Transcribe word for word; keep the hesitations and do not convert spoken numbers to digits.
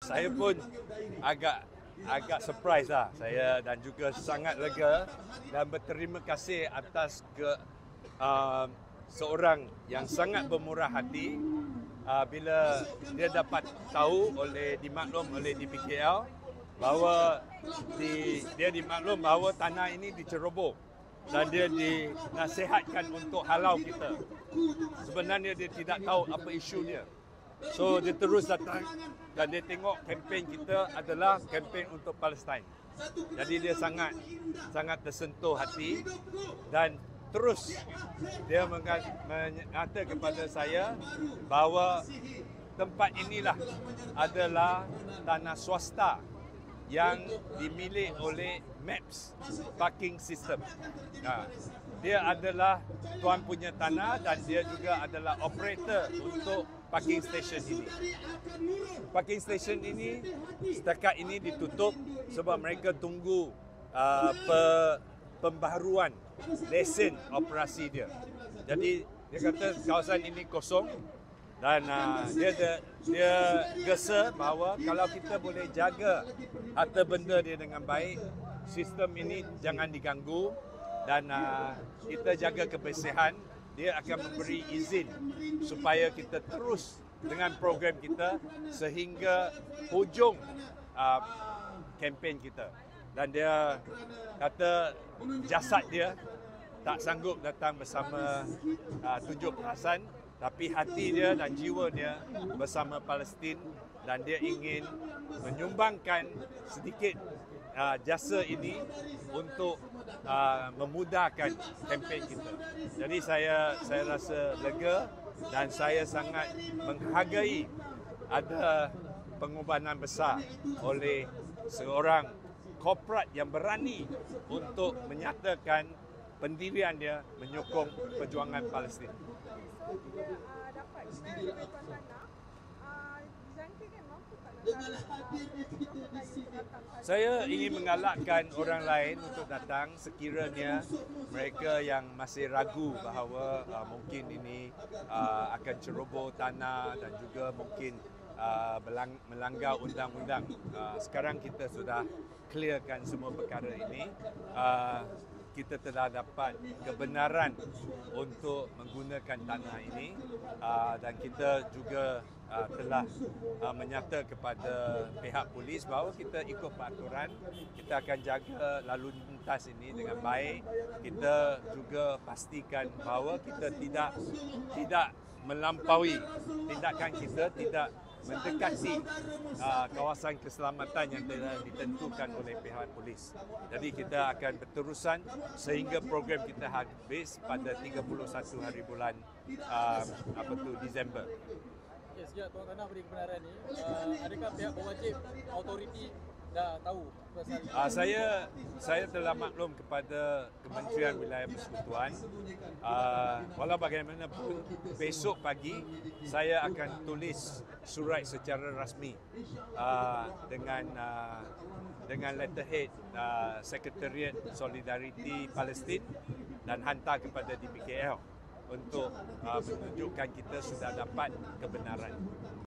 saya pun agak agak surprise lah saya, dan juga sangat lega dan berterima kasih atas ke uh, seorang yang sangat bermurah hati uh, bila dia dapat tahu oleh dimaklum oleh D P K L bahawa di, dia dimaklum bahawa tanah ini diceroboh dan dia dinasihatkan untuk halau kita. Sebenarnya dia tidak tahu apa isu dia. So dia terus datang dan dia tengok kempen kita adalah kempen untuk Palestin. Jadi dia sangat sangat tersentuh hati dan terus dia mengata kepada saya bahawa tempat inilah adalah tanah swasta yang dimiliki oleh MAPS Parking System. Nah, dia adalah tuan punya tanah dan dia juga adalah operator untuk parking station ini. Parking station ini setakat ini ditutup sebab mereka tunggu uh, pe, pembaharuan lesen operasi dia. Jadi dia kata kawasan ini kosong dan uh, dia dia gesa bahawa kalau kita boleh jaga harta benda dia dengan baik, sistem ini jangan diganggu dan uh, kita jaga kebersihan, dia akan memberi izin supaya kita terus dengan program kita sehingga hujung uh, kempen kita. Dan dia kata jasad dia tak sanggup datang bersama uh, tunjuk perasan, tapi hati dia dan jiwa dia bersama Palestin dan dia ingin menyumbangkan sedikit uh, jasa ini untuk uh, memudahkan kempen kita. Jadi saya saya rasa lega dan saya sangat menghargai ada pengorbanan besar oleh seorang korporat yang berani untuk menyatakan pendirian dia menyokong perjuangan Palestin. So bila uh, dapat email dari Tuan Tanah, uh, dijangkakan mampu tak datang? Saya ingin menggalakkan orang lain untuk datang sekiranya mereka yang masih ragu bahawa uh, mungkin ini uh, akan ceroboh tanah dan juga mungkin uh, melanggar undang-undang. Uh, sekarang kita sudah clearkan semua perkara ini. Uh, kita telah dapat kebenaran untuk menggunakan tanah ini uh, dan kita juga uh, telah uh, menyata kepada pihak polis bahawa kita ikut peraturan, kita akan jaga lalu lintas ini dengan baik. Kita juga pastikan bahawa kita tidak tidak melampaui tindakan kita, tidak mendekati uh, kawasan keselamatan yang telah ditentukan oleh pihak polis. Jadi kita akan berterusan sehingga program kita habis pada tiga puluh satu hari bulan uh, apa tu Disember. Ya, sejak Tuan Tanah beri kebenaran ni, uh, adakah pihak berwajib autoriti dah tahu pasal Uh, saya saya telah maklum kepada Kementerian Wilayah Persekutuan. Uh, walau bagaimanapun besok pagi saya akan tulis surat secara rasmi uh, dengan uh, dengan letterhead uh, Sekretariat Solidariti Palestin dan hantar kepada D P K L untuk uh, menunjukkan kita sudah dapat kebenaran.